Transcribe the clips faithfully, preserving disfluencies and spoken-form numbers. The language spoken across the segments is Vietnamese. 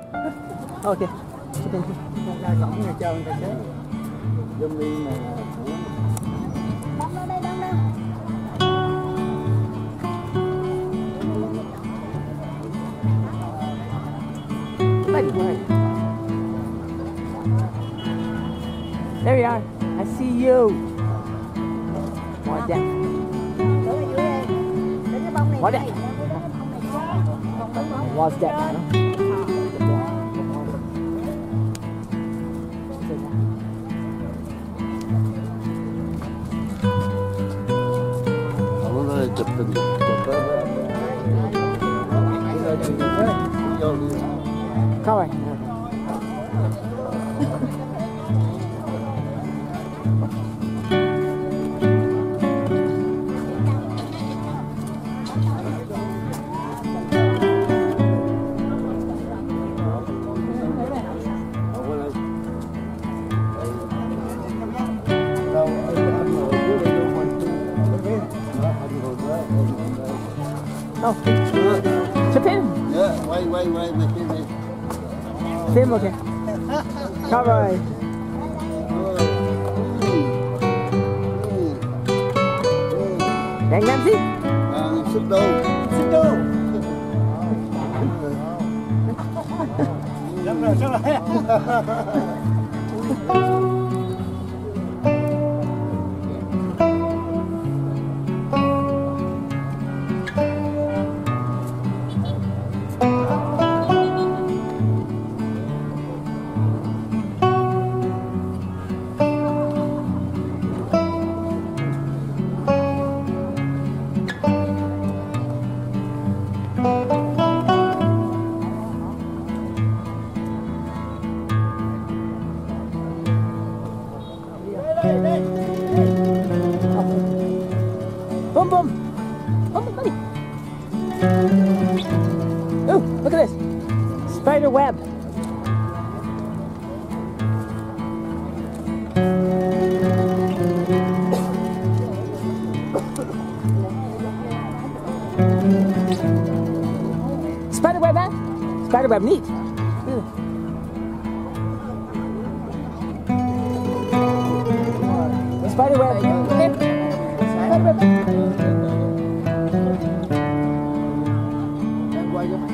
Ok. Ra cổng nhà chờ người ta xếp. Zoom đi mà. Đâm nó đây, đâm đâu. There we are. I see you. More đẹp. More đẹp. Was đẹp hả? Không có chụp hình chụp Không rồi. Oh, chụp phim. Yeah, quay quay quay quay phim đi. Phim ok. Sao rồi? Đang làm gì? À, xích đu. Xích đu. Chắc rồi, chắc rồi. Boom, boom. Boom, boom, buddy. Ooh, look at this. Spider web. Spider web, man. Spider web, neat. Ooh. Spider web. Okay. Spider web. Đang quay cho mày.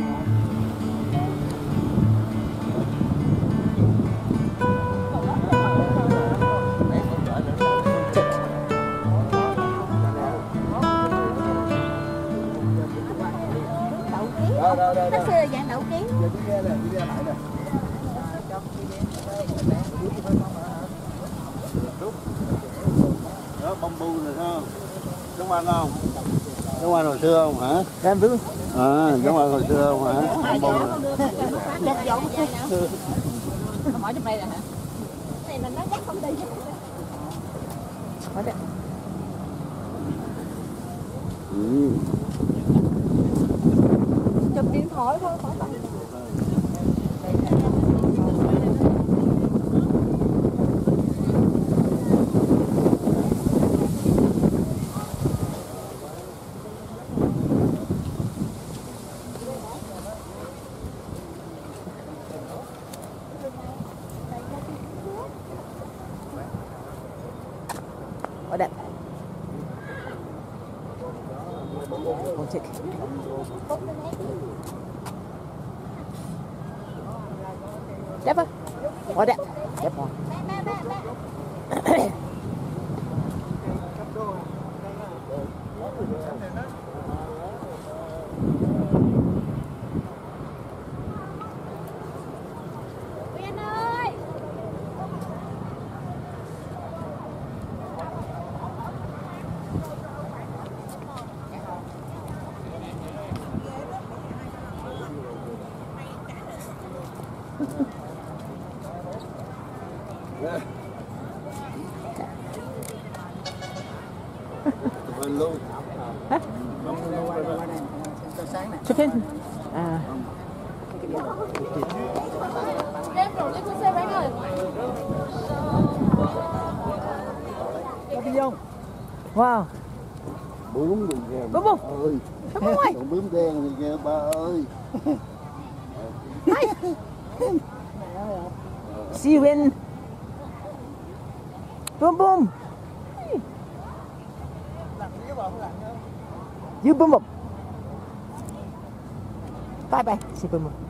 Đâu đâu đâu. Nó xưa là dạng đậu kiến. Giờ đi ra nè, đi ra lại nè. Đó, bông bu này không? Giống ăn không? Giống ăn hồi xưa không hả? Em vững. À, giống ăn hồi xưa không hả? Bông bu này. Mở trong đây là hả? Này là nó chắc không đi. Quá đẹp. Ừ. Chụp điện thoại thôi, khỏi bằng. Quá đẹp. One tick. Đẹp không? Quá đẹp. Đẹp quá. Uyên ơi. Chụp hình luôn. Hả? Chụp hình. À. Em rồi lấy con xe bán ơi. Wow. Bướm gì kìa. Bướm không? Ơi. Bướm ơi. Còn bướm đen gì kìa ba ơi. Hi. See you in. Boom boom. You boom boom. Bye bye. See boom boom.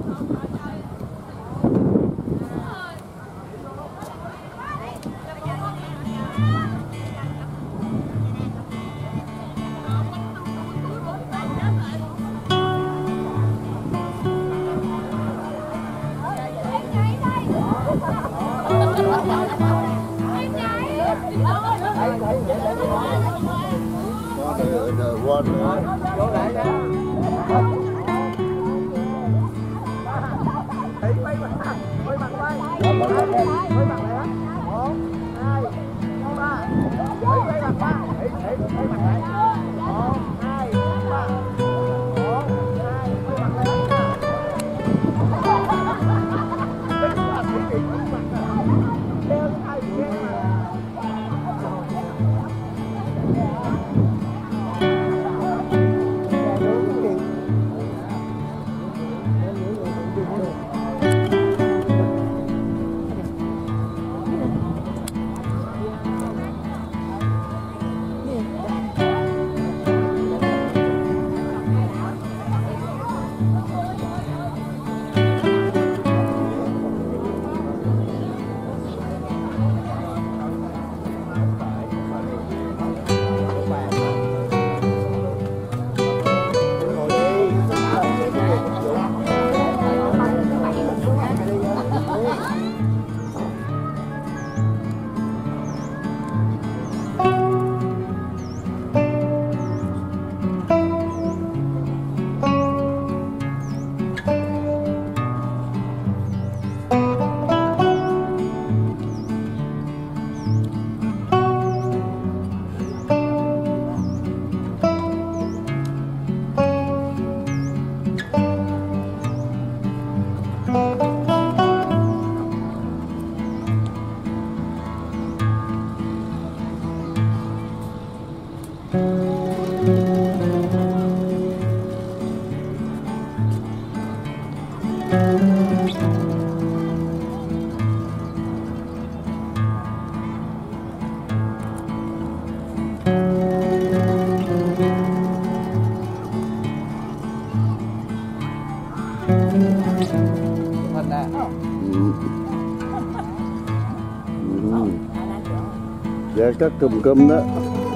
Dạ cắt cùm cùm đó.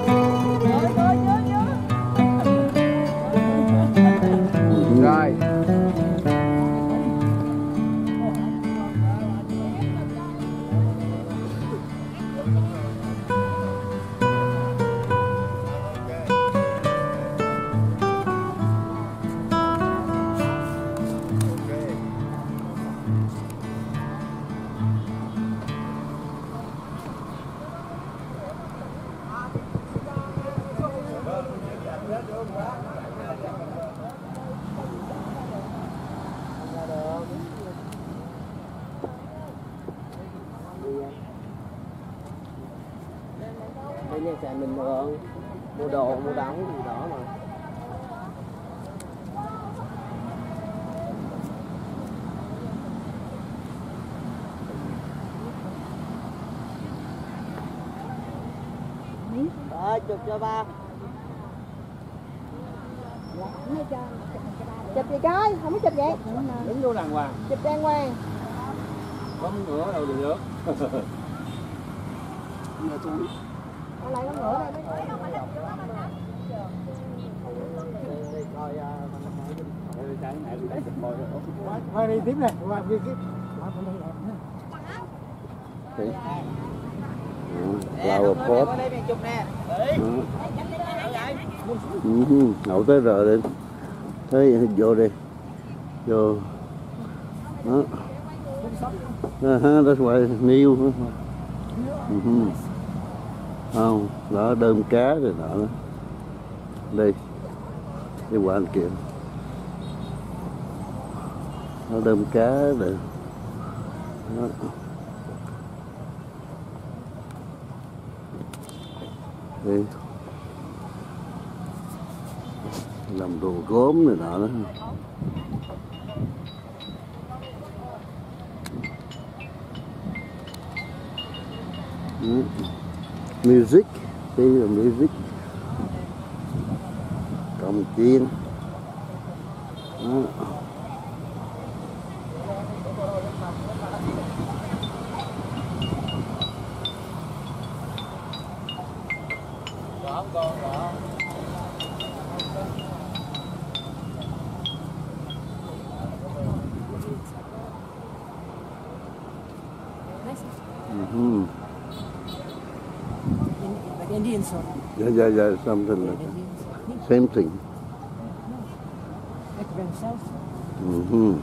Rồi. Đây nha chạy mình thường mua đồ mua đóng gì đó mà. Rồi chụp cho ba. Chụp gì coi, không có chụp vậy. Đứng vô đàng hoàng. Chụp đàng hoàng. Không nữa đâu được. Ở lại con ngựa đây. Thôi đi tiếp này, qua kia tiếp. Flower pot. Ừ, ngậu tới rồi đi. Thế vô đi. Vô. Đó. Uh-huh, that's why new. Uh-huh. Không, đó đơm cá rồi đó. Đây. Đi qua anh kia. Nó đơm cá rồi. Đó. Đây. Làm đồ gốm này nọ đó. Mm. Music, đây là music. Cồng chiên. Đó. Mm-hmm. Like Indian sort. Yeah, yeah, yeah, something like that. Indian sort. Same thing. Like themselves. Mm-hmm.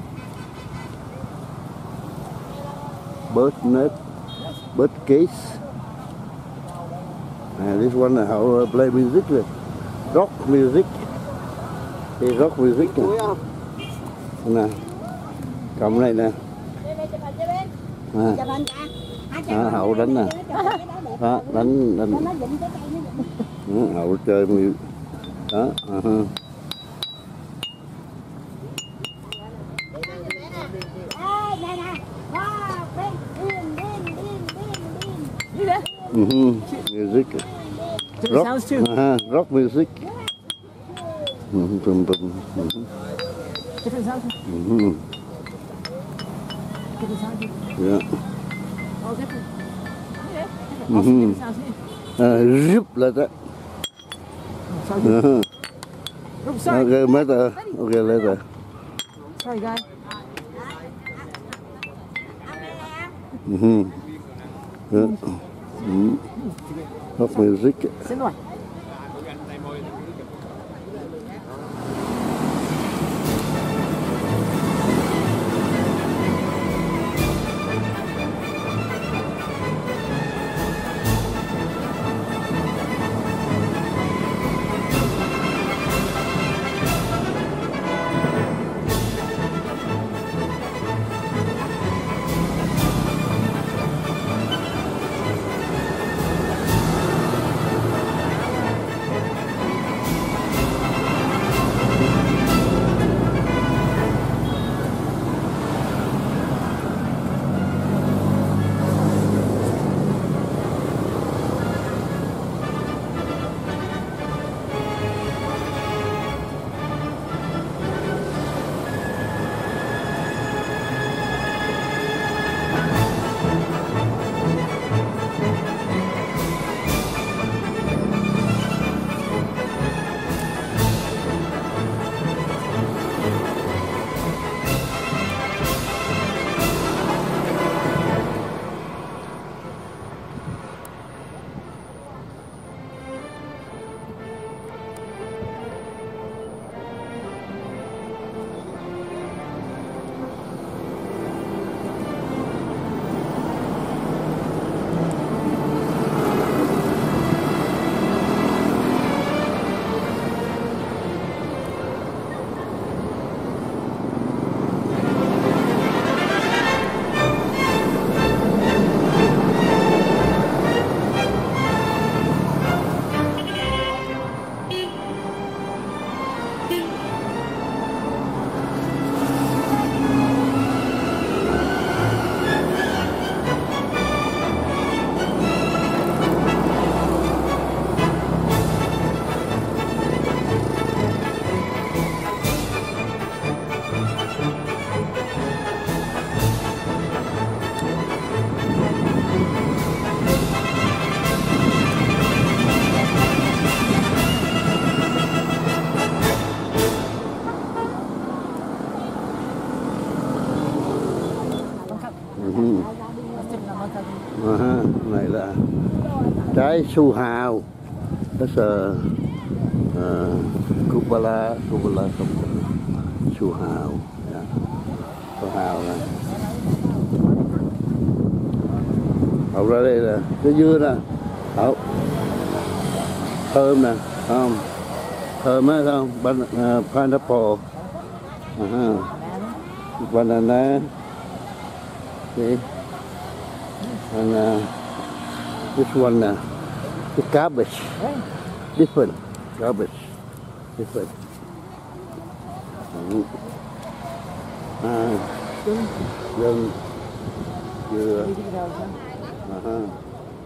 Bird net, bird case. And this one là họ play music rồi. Rock music. Thì rock music nè. Nè. Cầm này nè. À. À, Hậu đánh nè. Đó, đánh đánh. Đó, Hậu chơi music. Đó, uh-huh. Mm-hmm. Music. Different Rock, sounds too. uh-huh. Rock music. Mm-hmm. Bum, bum. Mm-hmm. Different sounds. Mm-hmm. Different sounds. Yeah. All different. Yeah. Different. Mhm. Also different sounds here. Uh, zip like that. Oh, sorry. Uh-huh. Oops, sorry. Okay, later. Okay, later. Sorry, guy. Mm-hmm. Yeah. Mm-hmm. Rock music. Xin lỗi. Uh-huh. Này là trái su hào. That's a uh, Kupala, Kupala su hào. Yeah. Su hào này. Hậu ra đây là cái dưa nè. Hậu. Thơm nè, không? Thơm á không? Ban, uh, pineapple. Uh-huh. Banana. Okay. And uh, this one, uh, the cabbage, different cabbage, different. À, dân dừa, uh-huh.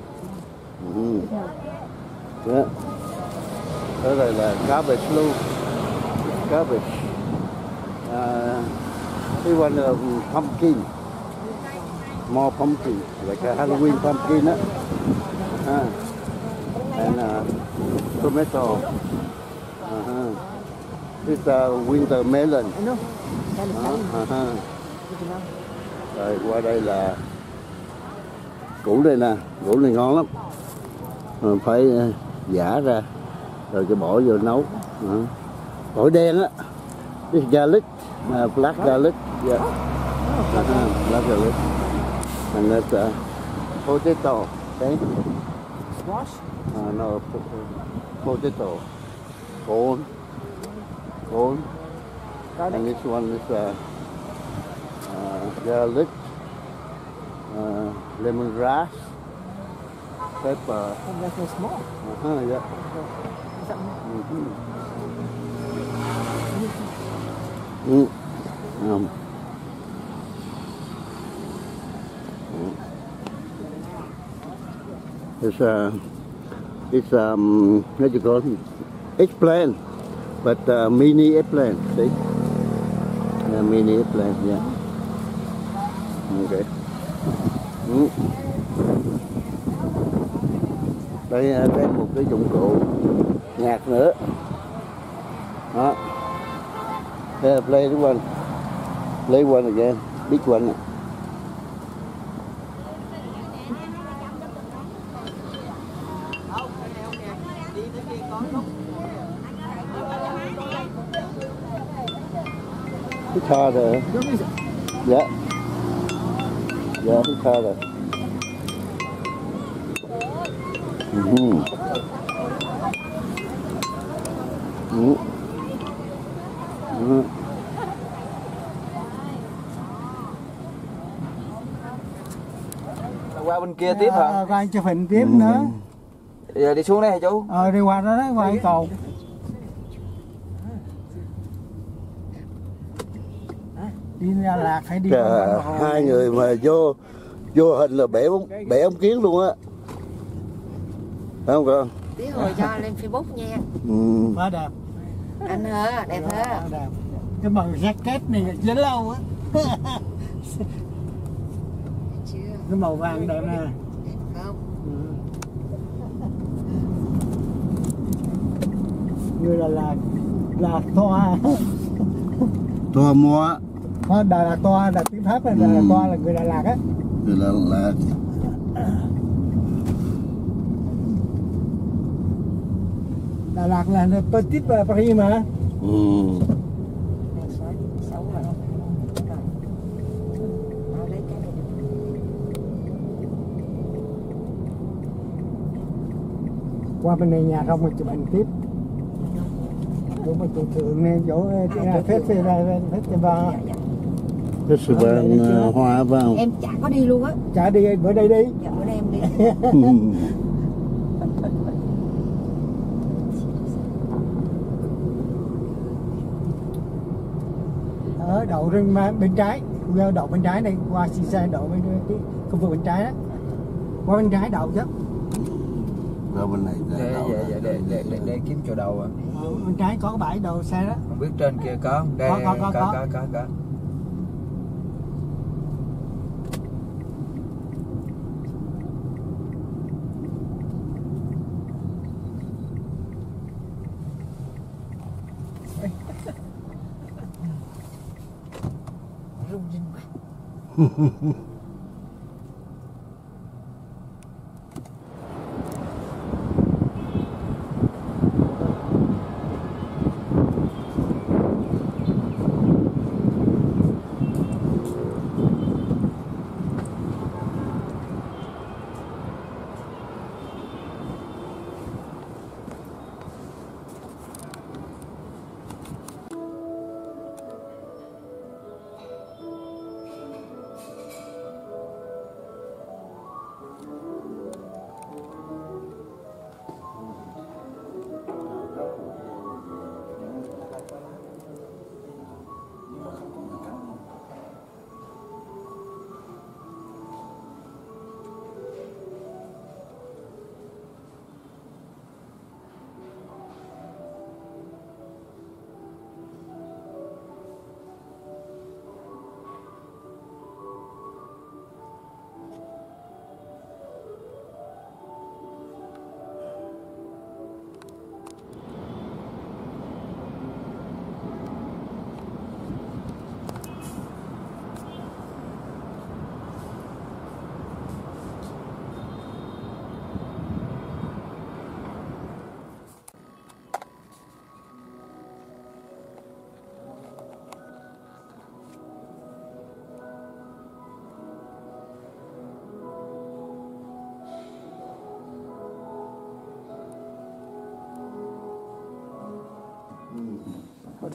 Ừ. Đó. Đó đây là cabbage luôn. Cabbage. Uh, this one uh, pumpkin. More pumpkin, like a Halloween pumpkin. Uh, uh, and uh, tomato. Uh-huh. This is uh, winter melon. Ano? Uh, uh-huh. Rồi qua đây là củ đây nè, củ này ngon lắm. Mình phải uh, giã ra rồi cái bỏ vô nấu. Uh. Tỏi đen á. This garlic, uh, black garlic. Yeah. Uh-huh. Black garlic. And that's uh, potato. Okay. Squash? Uh, no, po- potato. Corn. Corn. And this one is uh, uh, garlic, uh, lemongrass, pepper. Oh, that's so small. Uh-huh, yeah. Mm-hmm. Mm. Um. It's uh, it's um, what you call it? Eggplant, but uh, mini eggplant. See, yeah, mini eggplant. Yeah. Okay. Mm. Đây đây một cái dụng cụ nhạc nữa. Đó. Yeah, play this one. Play one again. Big one. Guitar there. Yeah. Yeah, guitar there. Mm-hmm. Mm-hmm. Mm-hmm. Qua bên kia tiếp hả? À, qua chụp hình tiếp ừ. nữa. Giờ đi xuống đây hả chú? Ờ đi qua đó đó, qua cái cầu. Đi ra lạc phải đi. Chà, hai người mà vô vô hình là bẻ ống bẻ ống kiến luôn á. Phải không con? Tí hồi cho lên Facebook nha. Ừ. Quá đẹp. Anh hả? Đẹp hả? Đẹp. Cái màu jacket này dính lâu á. Cái màu vàng đẹp nè. Đẹp không? Ừ. Người là là là toa. Toa mua. Đó, Đà Lạt toa là tiếng Pháp là Đà Lạt toa là người Đà Lạt á. Người Đà Lạt. Đà Lạt là petit Paris mà. Ừ. Qua bên này nhà không mà chụp hình tiếp. Chỗ mà chủ thượng này, chỗ festival festival. Festival hoa phải không? Em chả có đi luôn á. Chả đi, bữa đây đi. Dạ bữa nay em đi. Ở đậu bên, bên trái, đậu bên trái này, qua xì xe đậu bên cái khu vực bên trái đó. Qua bên trái đậu chứ. Ra bên này để Để, đậu để, ra. để, để, để, để kiếm chỗ đầu à. Ờ, bên trái có cái bãi đậu xe đó. Không biết trên kia có không? Đây, Có, có, có, có, có. có, có, có. Rung rinh quá.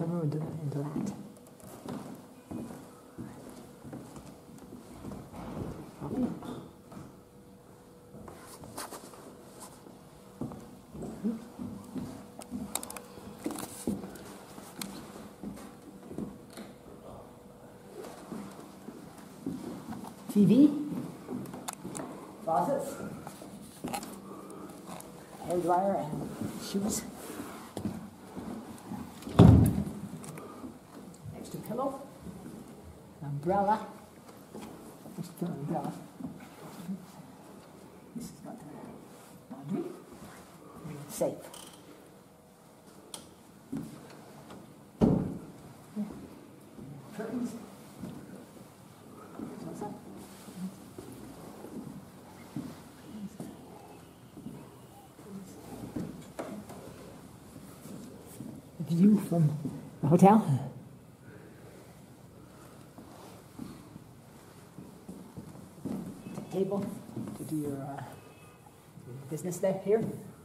camera into, into that. Okay. T V, faucets, hair dryer and shoes. Extra pillow, umbrella, extra umbrella. This is not laundry. Safe. Yeah. Curtains. What's that? View from the hotel. Table to do your uh, business there here.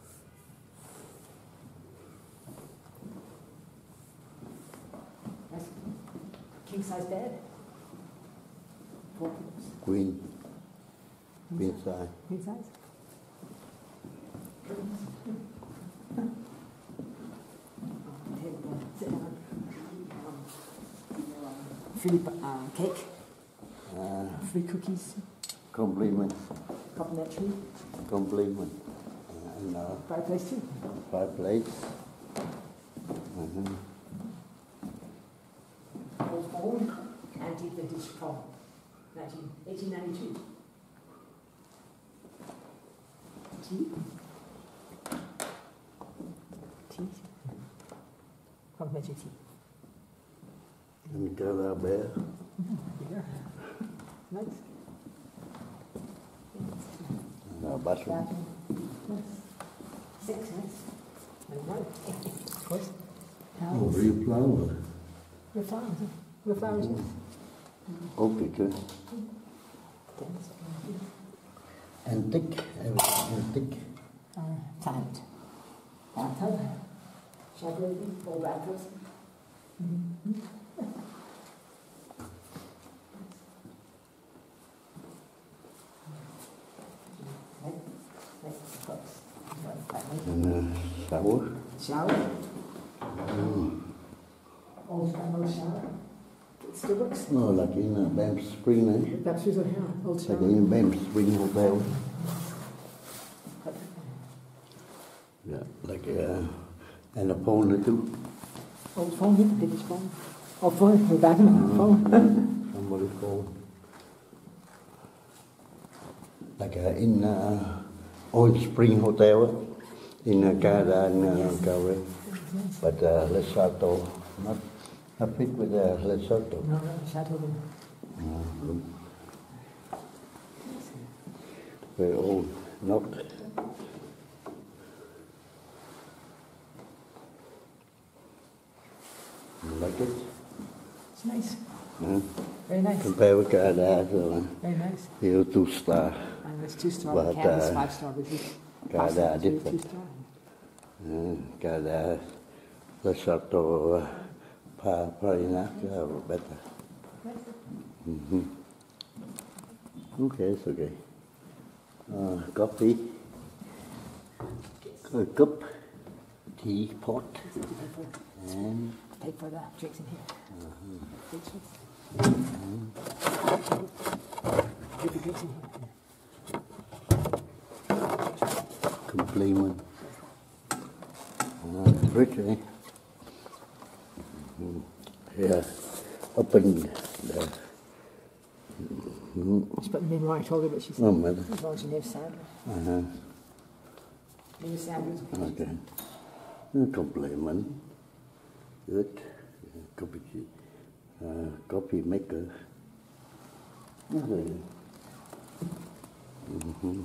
Nice king size bed. Four pillows. Queen. Queen size. Queen size. Curtains. Free uh, cake, Uh, free cookies, compliment. complimentary, Compliment. Uh, and uh, fireplace too. fireplace. Uh-huh. Old phone, antique vintage phone, nineteen, eighteen ninety-two. Tea. Tea. Complimentary tea. And Gala Bear. Here. Nice. Uh, bathroom. Bathroom. Nice. Six, nice. And one. Of course. Oh, Towels. real flower. Your flowers. huh? Your flowers, yes. Okay, good. Dance. Antique. Everything antique. Uh, talent. Bathtub. Shower, old rafters. And uh, shower. Shower. Old grandmother shower. It still works. No, like in uh, Banff Spring, eh? That's usually here. Old Like shower. in Banff Spring Hotel. Yeah, like uh, and a phone or two. Old phone, yeah, vintage phone. Old phone, we're back in the phone. Somebody's phone. Like uh, in uh, Old Spring Hotel in uh, Canada and uh, Calgary. But uh, Lesotho, not, not fit with uh, Lesotho. No, no, Chateau. Uh, very old, not. You like it? It's nice. Uh, Very nice. compare with Canada, so uh, Very nice. here two star. And it's two star. But, Canada's uh, five star. But it's Canada five star, two- different. Two star. Uh, Canada, Lesotho, Pa- Parinak are better. Mm-hmm. Okay, it's okay. Uh, coffee, a cup, tea pot, and Take for the drinks in here. Drinks with- Keep the drinks in here. compliment. Uh, fridge, eh? Mhm. Yeah, open the. Mm-hmm. She's put the name right. I told her, but she said, No matter. as long as your name's Sandra. Uh-huh. Name is Sandra. Okay. Uh, compliment. Good. Uh, Coffee, uh, coffee maker. Okay. Mm-hmm.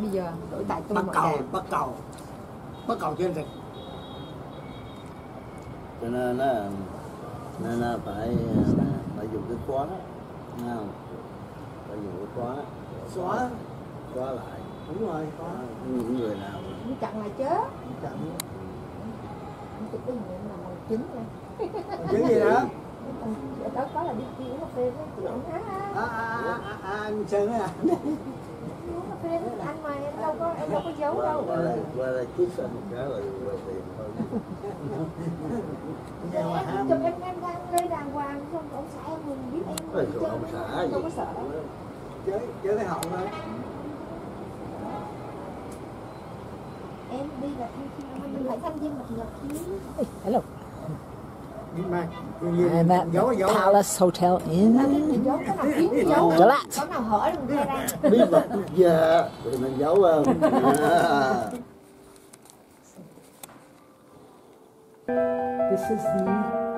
bây giờ đổi tại tôi bắt mọi cầu đàn. bắt cầu bắt cầu trên rịch. Cho nên nó nên nó phải phải dùng cái khóa, nghe không? Phải dùng cái khóa Xóa. khóa lại. Đúng rồi, xóa. Những người nào mà Nó chặn lại chớ. Chậm. Nó chụp cái gì mà bằng chứng nha. Chứ gì đó? Ở đó có là đi đi uống cà phê với chị ông á. À, à, à, à, à, anh Sơn á. Uống cà phê với anh mà em đâu có em đâu có giấu đâu. qua đây qua đây chút xong một cái là quay tiền thôi. Nghe mà Em ham. chụp em em đang đây đàng hoàng xong ông xã em mình biết em Ôi, chơi trời, ông đâu xã gì? có sợ đâu. Chơi chơi cái hậu thôi. Em đi là thanh thiên mình phải thanh thiên mặt ngập chứ. Hello. Mà I'm at giấu the giấu. Palace Hotel in Mình giấu cái nào kiếm thì giấu. Gillette. Có nào hở thì mình ra. Bí mật quốc gia thì mình giấu không? À. This is the